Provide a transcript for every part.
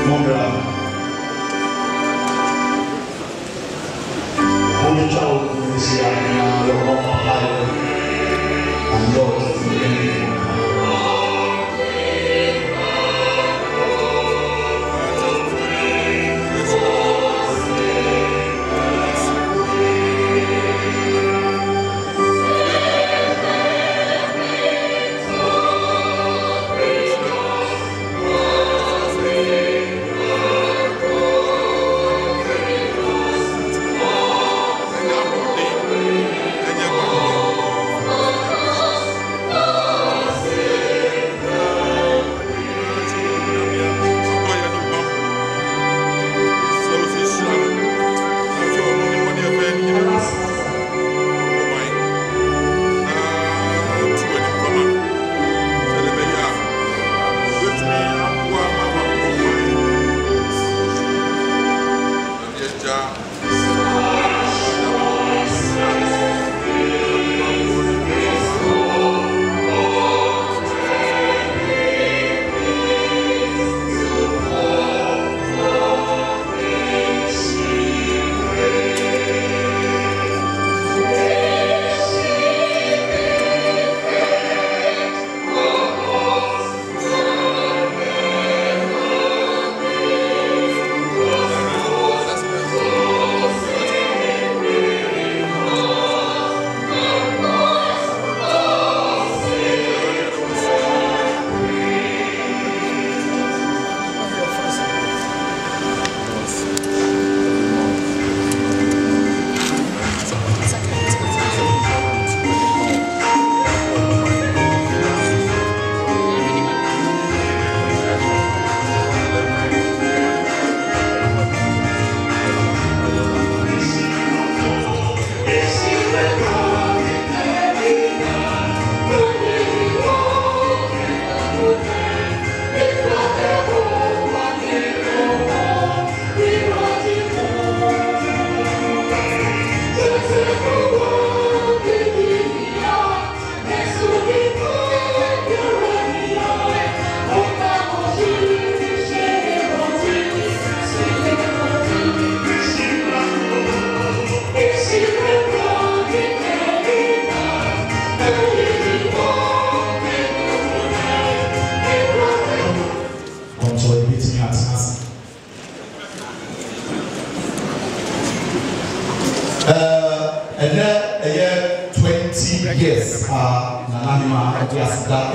Yes, Nananima, that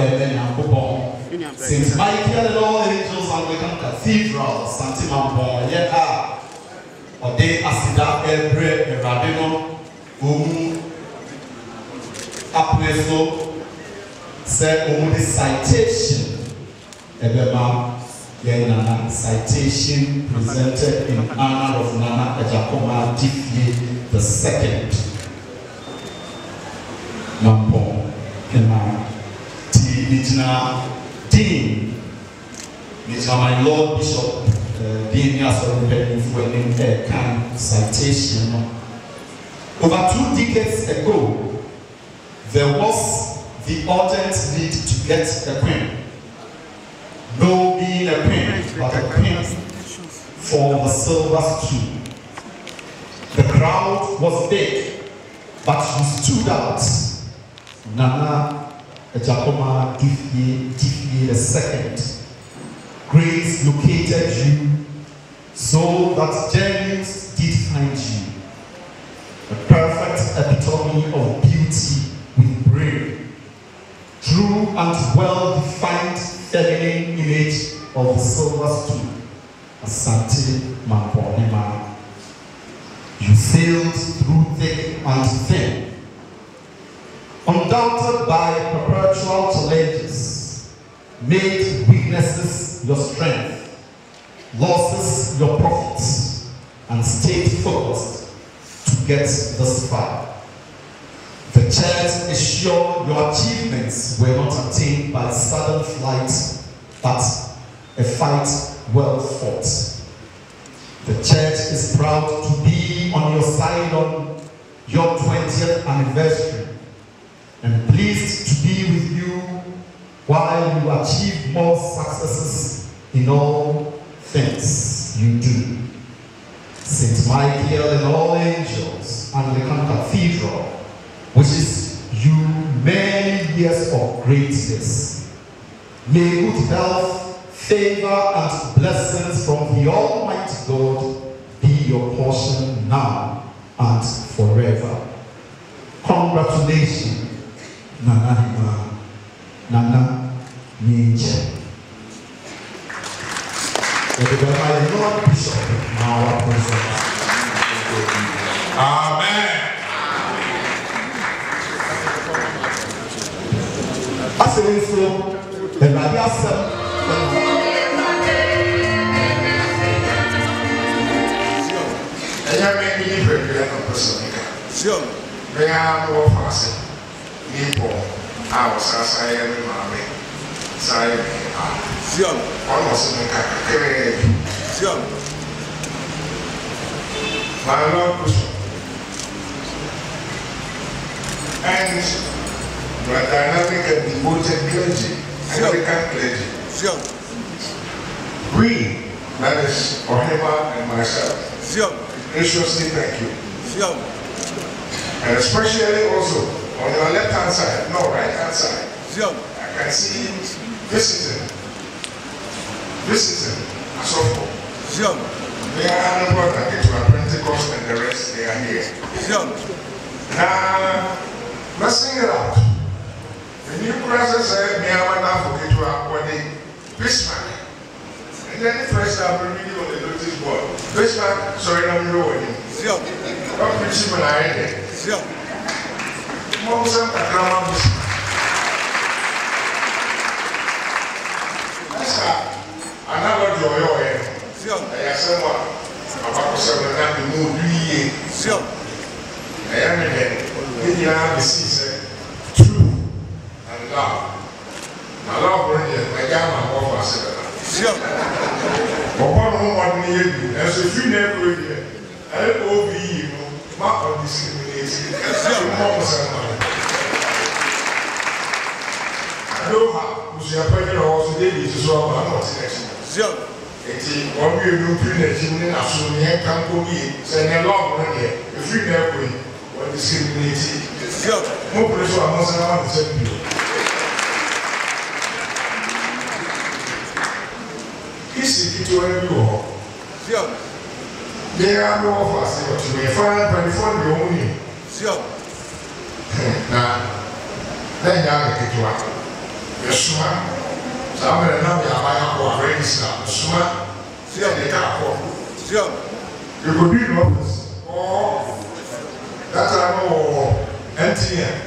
and St. Michael and all angels Anglican Cathedral, Santimampo, yet or they Asida, Ebre, Radino, Apreso, said the citation, Ebema, Yenana, citation presented in honor of Nana Ejakoma Tifye II. Mampo, Kena, T. Mijna, Dean, Mijna, my Lord Bishop, Dean Yasser, when can citation. Over 2 decades ago, there was the urgent need to get a queen. No being a queen, but a queen for the silver stool. The crowd was big, but you stood out. Nana Ejakoma Tifye II. Grace located you so that journeys did find you. A perfect epitome of beauty with brain. True and well-defined feminine image of the silver stool. Asante Mamponima. You sailed through thick and thin. Undaunted by perpetual challenges, made weaknesses your strength, losses your profits, and stayed focused to get this far. The church is sure your achievements were not attained by sudden flight, but a fight well fought. The church is proud to be on your side on your 20th anniversary, and pleased to be with you while you achieve more successes in all things you do. St. Michael and all angels, Anglican Cathedral, wishes you many years of greatness. May good health, favor, and blessings from the Almighty God be your portion now and forever. Congratulations, Nana Ninja. My Lord Bishop, our President. Amen. As a result, the Radiasa. I make me very person. Sure. They are no passing. People, I was as I am, mammy. Sure. Almost in the sure. My Lord Bishop. And my dynamic and devoted clergy, Anglican clergy. Sure. We, that is Ohema and myself. Sure. Graciously thank you. Sure. And especially also on your left hand side, no, right hand side. Sure. I can see visiting Asofo. Sure. They are unimportant to our Pentecost and the rest, they are here. Sure. Now, let's sing it out. The new process said, Miyamana for Ketua, what they Bismarck. And then the first time we read on the notice board. Bismarck, sorry, I'm knowing him. Sure. What preaching when I ended? Sure. Moses and Grandma Bismarck. That's how another joy. Sure. I said, about 7 and the moon, 3 years. Sure. I am in it. You have the season, truth and love. My love, my gamma, what was it? Sure. But one year, as a few never here, I will be mark of discrimination. I know how was your pregnant also David to solve my motivation. Sure. It's one way you print a chimney, as soon as you can go in, send a long one here, a free never or discriminating. Sure. More pressure on us around the same people. This is to where you are. Sure. There are no of us to be fine by the phone you only. Sure. Now, then you are the Kitua. The Suma. Some of the number of my already start. Suma. See how they can't call. Sure. You could be in office. Oh. That's I know MTN.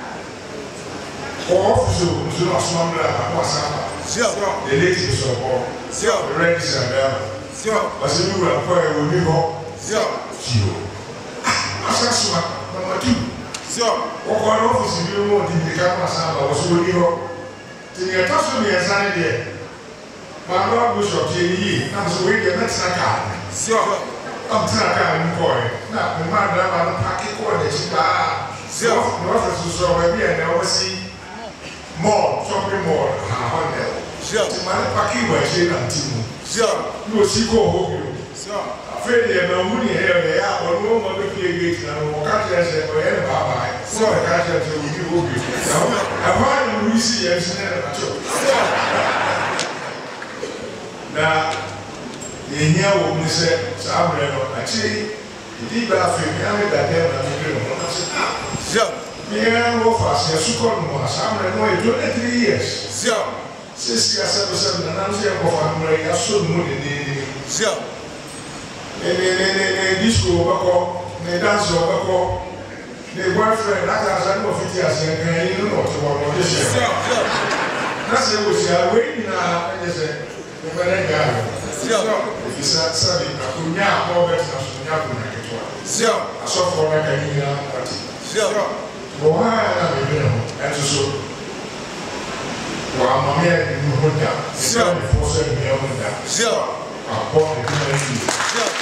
Or office to not small and what's up. Sure. The latest of all. Sure. The register there. Sure. But you will acquire with me. Sure. Sure. That's number 2. Sure. What office you know the camera sound was with you. To the person be assigned there. My Lord Bishop J.E. I'm so waiting next time. Sure. I'm trying to boy. Now, the man that I'm packing for the chipa. So, no office so maybe I never see more shopping mall. Sure. The man packing where she and Timu. Sure. You will see go home. Sure. Afraid they are money here. They are on no more to play gates and we'll catch us and we'll end up. So, I catch us and we'll give you. I want to see us in now. Yenya wo ni se sabre no achi idi ba fe mi ame da dem na mi no na se sure me wo fa se su ko no sabre no e do 3 years sure se si asa do se na na se ko fa no ya so no ni sure disco ba ko ne dance ba ko ne boyfriend na ta sa no fiti ase kan yi no to wo no sure sure na se wo si a we ni na e se ne ba na ga if you said, I could now go back to National. Sure. I saw for like a year. Sure. Why am I doing that? So, well, I'm here in Muda. Sure. Before 7 years. Sure. I bought the community. Sure.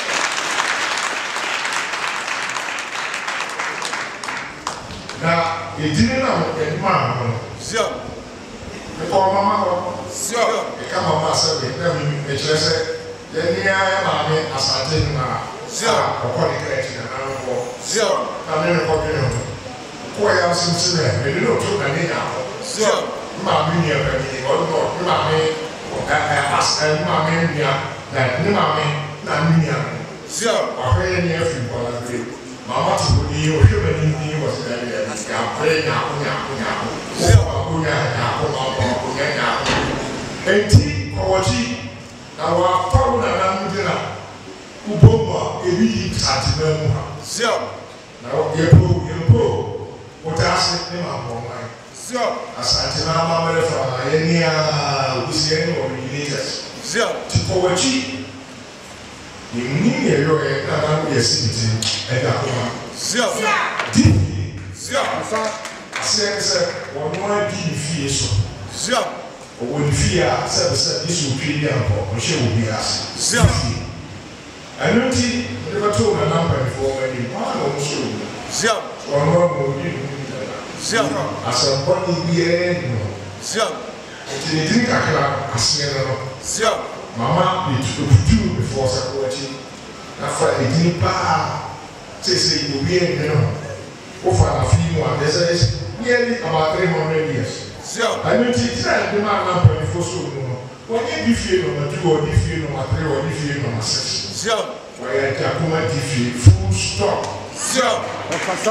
Now, it didn't know that man. Sure. Because Mama, sure. The camera master, they tell me, Yenia maame asante na sure okọ de kreti na na ko sure na me ko bi no ko ya sinsin na me no to na ne ya sure maame ni e ba ni o no maame as maame ni ya na ni maame na ni ya sure ahwe ni afi ko la bi mama to ni o hwe ba ni wo se na ya ya pre nya ko sure ko nya ko nya enti ko wachi na wa faru na na mudina ubomwa ebi tatina mu ha sio na yepo otase ne ma bomai sio asante na ma mere fa na ye nia usie ne o religious sio tipo wachi ni ye yo e na na ye sibiti e da ko sio di sio asa se wonwa di fie so sio o fia se isu pili anko o she wo bi ase sio anoti de ba to na number for many ma no so sio o no mo di sio asa boni bi e no sio ti ni drink akara ase no sio mama bi to do before sakwati na fa edini pa se wo bi e no o fa na fi mo a desa nearly about 300 years sio anoti tira de ma na pa for so no wọ́n di fie no ma 2 or di fie no ma 3 or di fie no ma 6 sio wọ́n yẹ kí akoma di fie full stop sio ọ̀fàṣà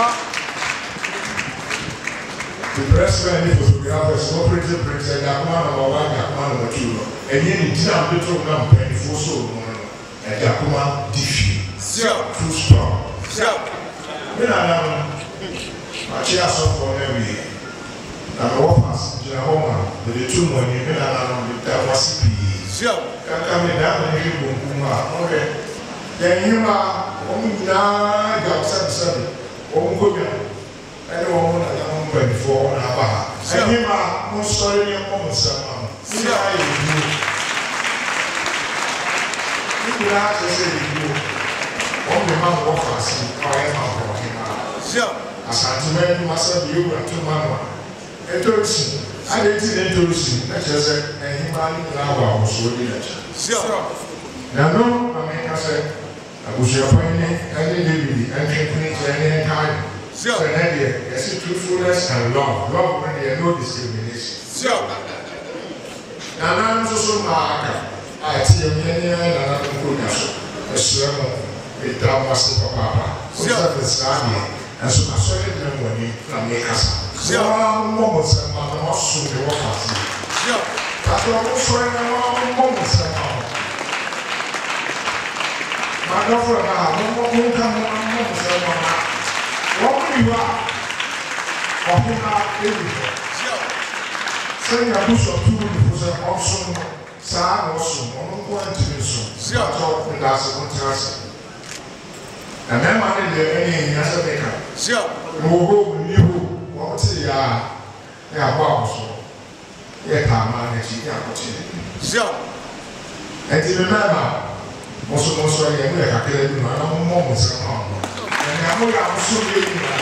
the president ni photographers wọ́n pèsè ẹ̀dá akoma na wọ́n wá ẹ̀dá akoma na wọ́n 2 no ẹ̀yẹ ni tí a bẹ tó na mpẹ́ni fún so no ẹ̀dá akoma di fie sio full stop sio mi na na no ma kí asọ́fọ́ náà wíyẹ. Na me wopas jina homa de tu mo ni me na na no da wasipi sio kaka me da na ni bonku ma onre ya nyima o mu na ga sabi o mu ko bia ene o mu na ya mo ba before na ba nyima mo sori ni mo mo sama sio ayi ni ra se ni o me ma wopas o ya ma ko ni ma sio asante me ni masabi yo ra tu ma no Etosi, I didn't etosi. Let's just say, and he might now was so dinner. Sure. Now, no, I mean, I said, I was your appointment, and the lady, and any time. Sure. And then, yes, truthfulness and love. Love when there are no discrimination. Sure. Now, I'm so mad. I see a million and another good a sermon with that was the papa. Sure. And so I saw it when you from the castle. Sio mo se ma no su de wo fa si sio ta to mo so na mo se ma do fo na mo ka mo se ma wo ni wa o hu na e ni sio se ya bu so tu ni fo se o so sa no so mo ko anti so sio to nda se ko tra se na me ma ni de ni ya se be ka sio mo go ni ho wọ́n ti yà ní àbọ̀ àwòsọ yẹ ká máa ní ẹ̀jì ní àkọ́tì ní. ẹ̀dì mi mẹ́ẹ̀mà mọ̀sọ̀mọ̀sọ̀ yẹ mú ẹ̀ka kẹlẹ́ bí wọn àwọn mọ̀ mọ̀sẹ̀ náà wọ̀ ẹ̀yìn àmúyẹ àwòsọ yẹ yìí nà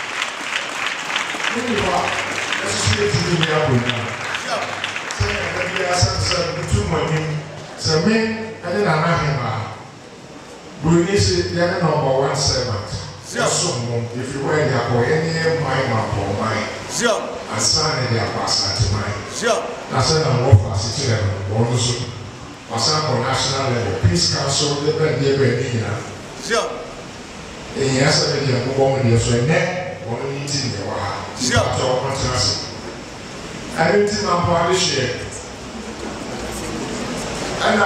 níbi wa ẹ̀sùsù yẹ ti di ní abọ̀ yìí sẹ́yìn ẹ̀dá bí i asẹ́sẹ́ bùtù mọ̀ ní sẹ́mi ẹ̀dí nàná hìmà bùrù ní sẹ́ yẹ ní nọ́mbà 1 servant. If you wear your boy any mind or mine, sure, and sign the apostle to mine, sure. That's an offer city level, also, or national level, Peace Council, the Bendia, sure. And yes, I did a woman, you're so net, one meeting the war, sure, talk on transit. I didn't think I'm polish here. And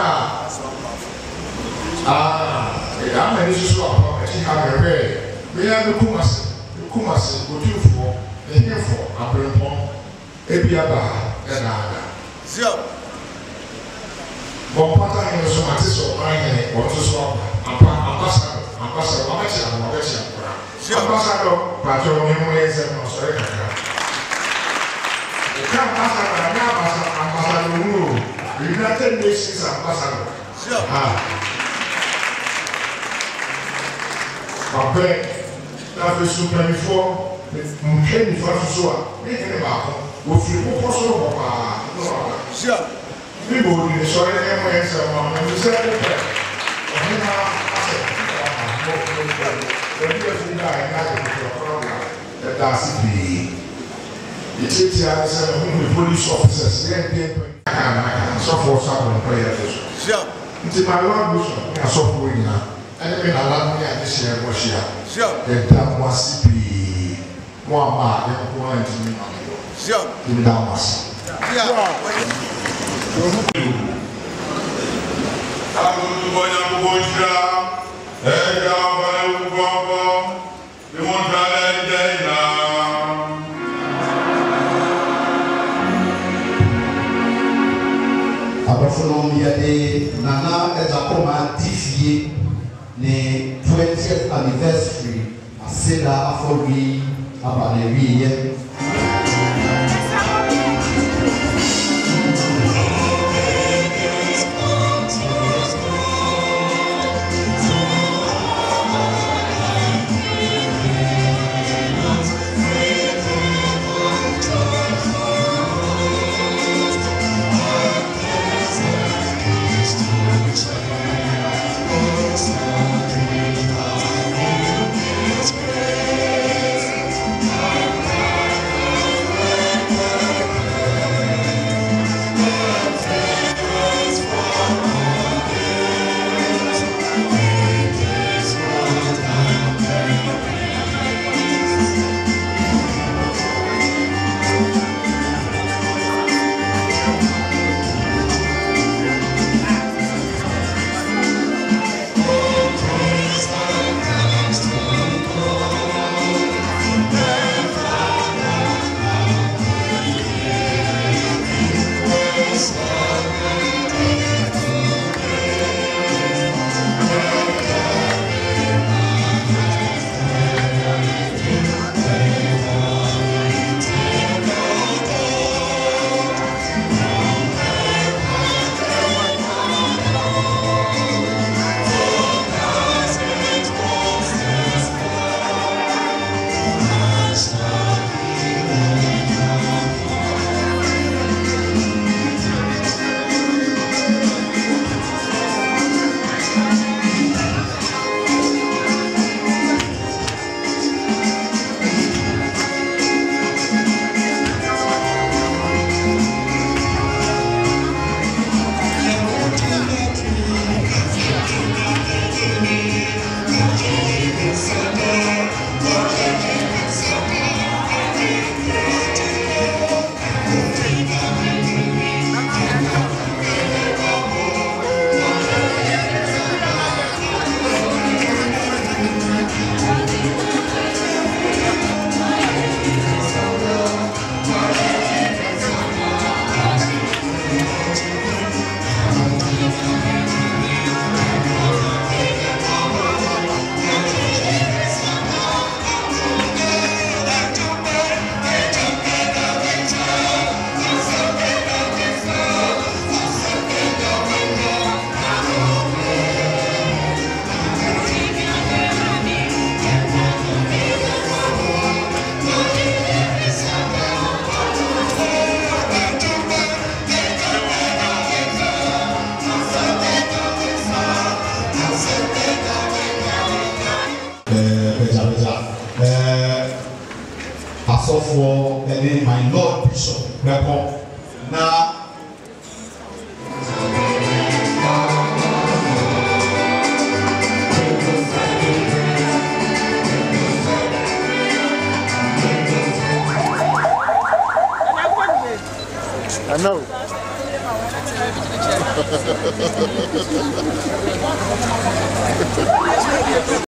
I'm an issue swap, I think I'm a red. We have the Kumasi, go to for, the here for, a Brempon, Ebiaba, and Ada. Zio Bompata in the Somatis or Pine, or to swap, Ambassador, Ambassador, Patrol, and Australia. The camp Ambassador, United Nations Ambassador. Zio na fesuka before mkeni fa so a me kene ba ko wo firi ko so wo pa no sure People in the soil anyway, so we said it. That's the police officers. So for some prayer. Sure. It's my Lord Bishop. I saw for you now. And then I love me at this year. Sure. The damn was be one mark and one to me. Sure. In Damas. Nana Ejakoma défié le 20th anniversary à Seda Afori à Balérie. For my Lord Bishop, now. I know.